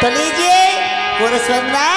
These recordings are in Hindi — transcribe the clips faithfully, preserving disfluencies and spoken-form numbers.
तो लीजिए पुरुष वंदना।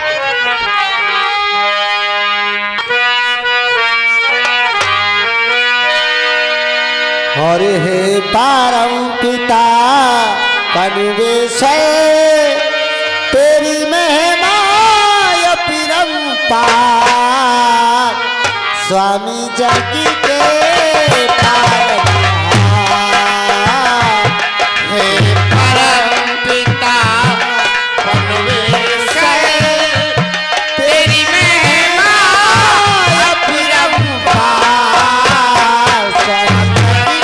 हरे हे परम पिता परमेश्वर तेरी महिमा अपरंपार स्वामी जगी के पार हे परम पिता परमेश्वर तेरी महिमा अपरंपार स्वामी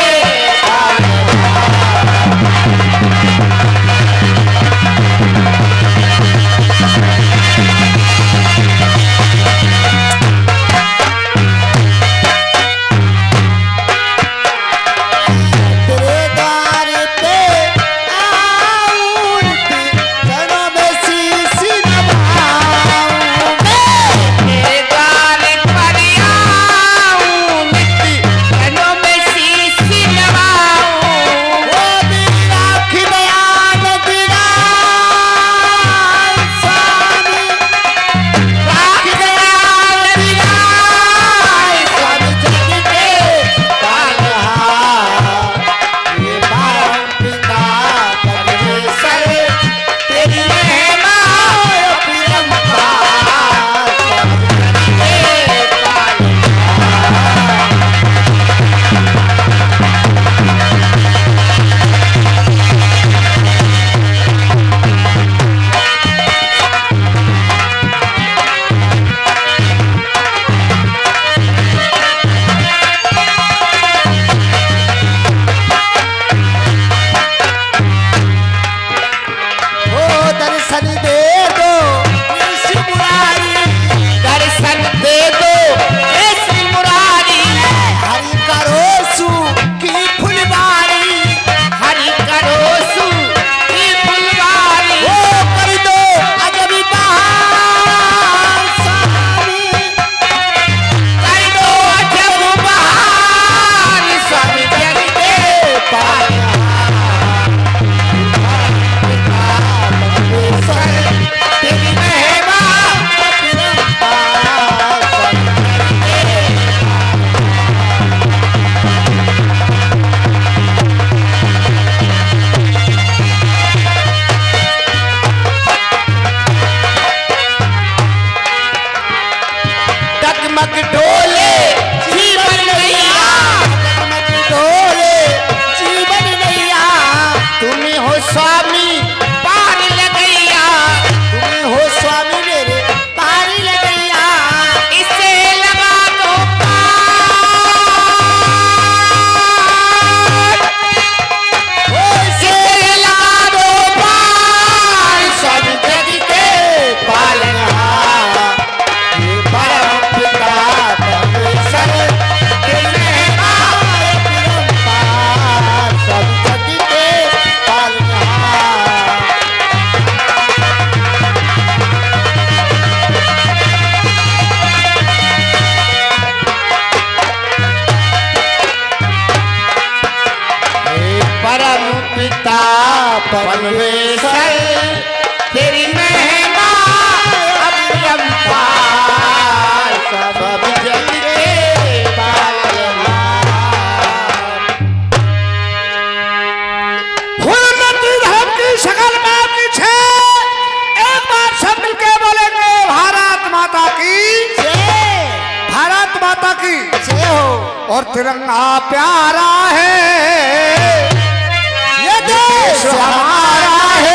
परमेश्वर तेरी महिमा अपरंपार सब जग के पालनहार। हुर्मती धर्म की शकल में पीछे एक बार सब मिलके बोलेंगे भारत माता की जय, भारत माता की जय हो। और तिरंगा प्यारा है, ये देश हमारा है।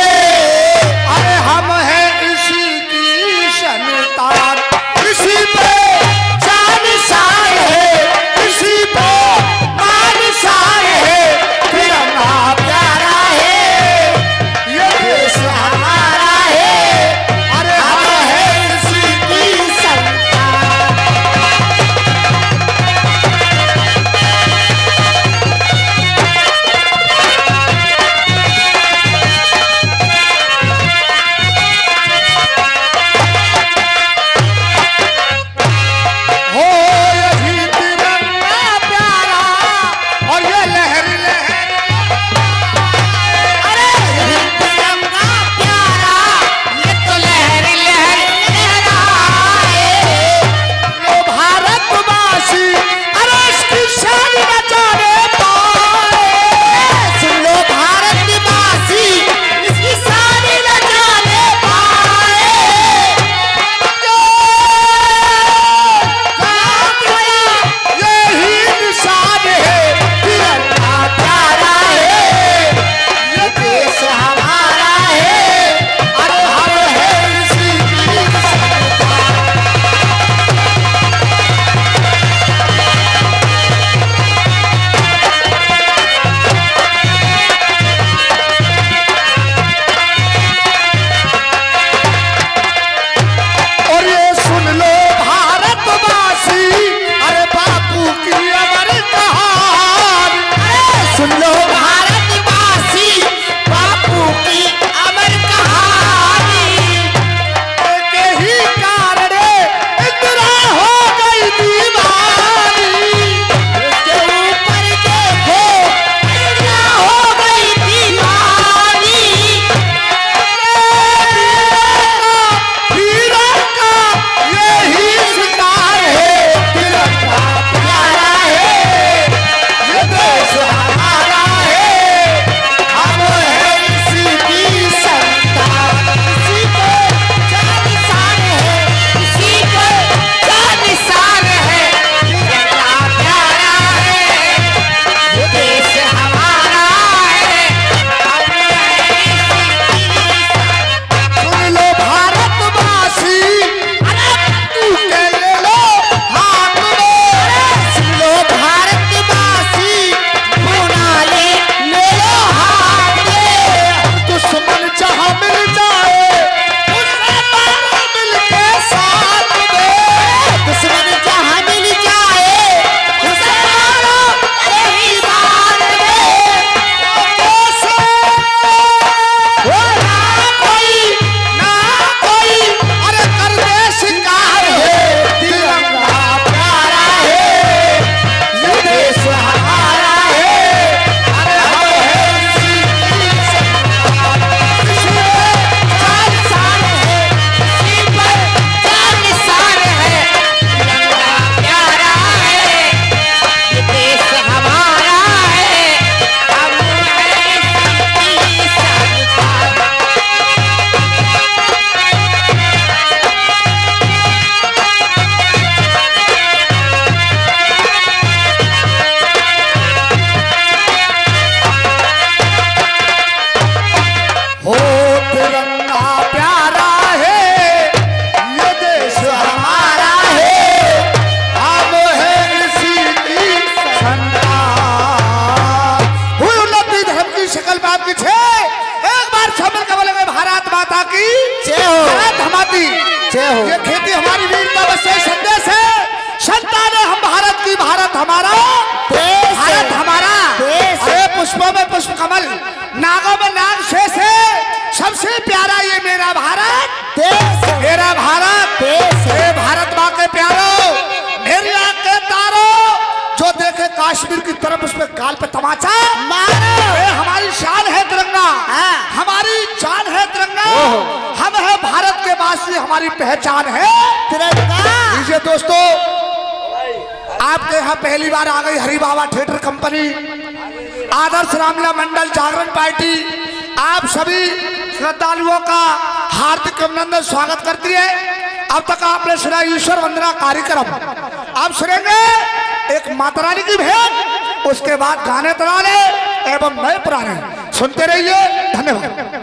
भारत हमारा देश है। भारत हमारा देश है। अरे पुष्पों में पुष्प कमल, नागों में नाग शेष है, सबसे प्यारा ये मेरा भारत देश है। मेरा भारत देश है। हे भारत माँ के प्यारो, मेरी आँख के तारो, जो देखे काश्मीर की तरफ उसमें गाल पे तमाचा मारो। ये हमारी शान है तिरंगा, हाँ। हमारी जान है तिरंगा, हम है भारत के वासी, हमारी पहचान है तिरंगा। लीजिए दोस्तों, आपके यहाँ पहली बार आ गई Hari Baba theatre company, Adarsh Ramlila Mandal Jagran party, आप सभी श्रद्धालुओं का हार्दिक अभिनंदन स्वागत करती है। अब तक आपने सुना ईश्वर वंदना कार्यक्रम, आप सुनेंगे एक माता रानी की भेंट, उसके बाद गाने तराने एवं नए पुराने सुनते रहिए। धन्यवाद।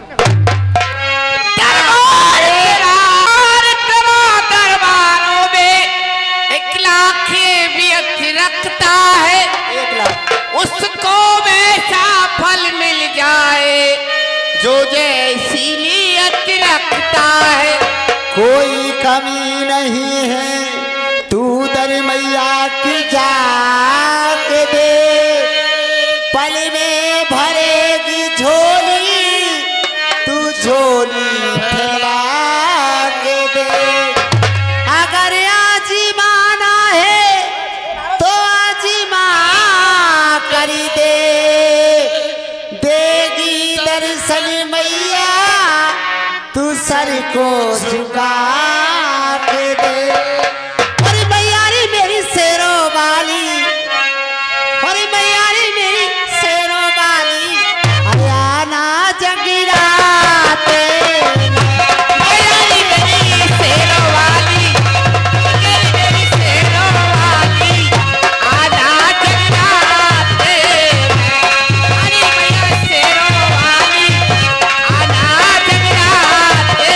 दरबारों में एक लाख व्यक्ति रखता है, एक लाख उसको वैसा फल मिल जाए जो जैसी नियत रखता है। कोई कमी नहीं है, तू दर मैया की जाग दे, पल में भरेगी झोली, तू झोली फैला के दे। अगर आजिमाना है तो आजिमा करी दे, देगी दर्शन मैया, तू सर को झुका के दे। अरे मैया रे मेरी शेरों वाली, अरे मैया रे मेरी शेरों वाली, अरे आना जगराते। मेरी मेरी शेरों वाली, मेरी मेरी शेरों वाली, आना जगराते। अरे मैया शेरों वाली, आना जगराते।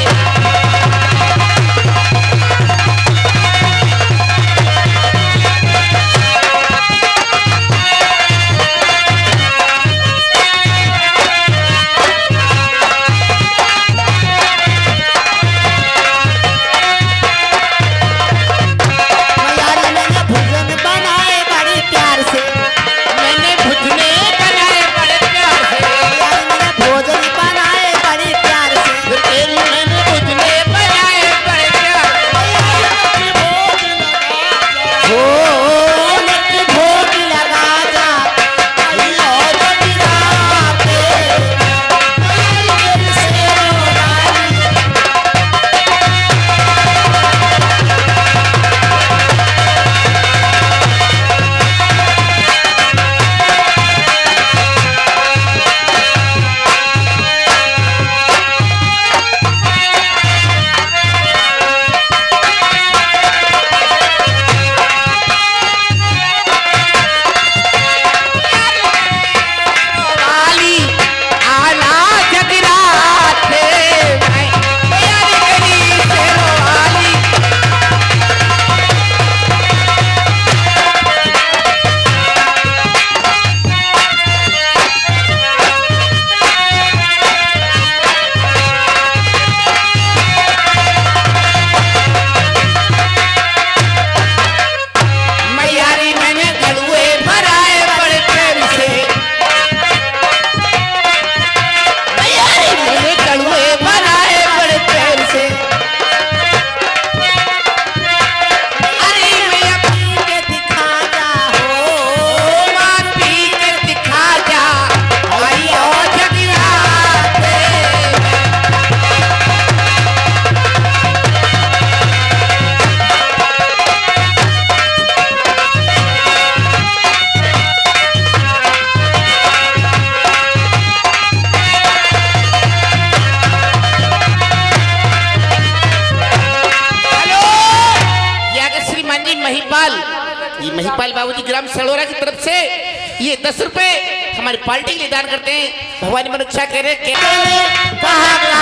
मैया रे मैंने भोजन बनाए बड़े प्यार से, मैंने भुजने बनाए बड़े प्यार से, मैया रे मैंने भोजन बनाए बड़े प्यार से। फिर तेरी मैंने भुजने बनाए बड़े प्यार से। भोग भोग लगा जा, अयो जगराते। मेरी शेरों वाली, वाली, आना जगराते। मेरी मेरी शेरों वाली, मैया रे मैंने गड़ुए भराए बड़े प्रेम से। मैया रे मैंने गड़ुए भराए बड़े प्रेम से। अरे मैया पी के दिखा जा हो, माँ पी के दिखा जा, आइयो जगराते। हेलो, ये आगे श्रीमान जी महिपाल, ये महिपाल बाबूजी ग्राम सड़ोरा की तरफ से ये दस रुपए हमारी पार्टी के लिए दान करते हैं। भगवान मनुष्य कह रहे कहा